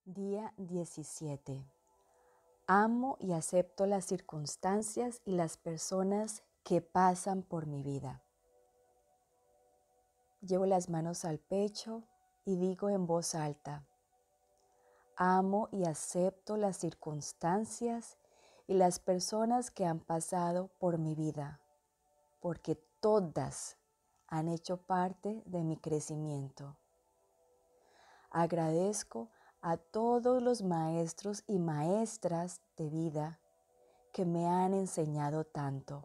Día 17. Amo y acepto las circunstancias y las personas que pasan por mi vida. Llevo las manos al pecho y digo en voz alta: amo y acepto las circunstancias y las personas que han pasado por mi vida, porque todas han hecho parte de mi crecimiento. Agradezco a todos los maestros y maestras de vida que me han enseñado tanto.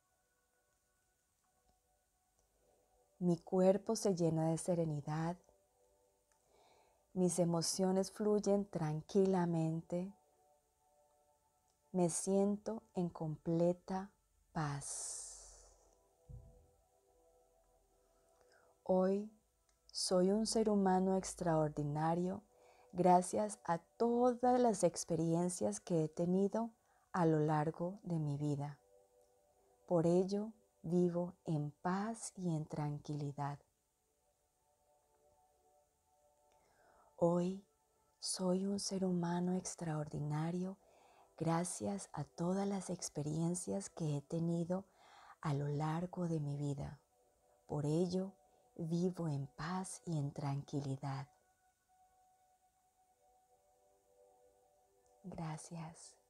Mi cuerpo se llena de serenidad, mis emociones fluyen tranquilamente, me siento en completa paz. Hoy soy un ser humano extraordinario gracias a todas las experiencias que he tenido a lo largo de mi vida. Por ello, vivo en paz y en tranquilidad. Hoy soy un ser humano extraordinario gracias a todas las experiencias que he tenido a lo largo de mi vida. Por ello, vivo en paz y en tranquilidad. Gracias.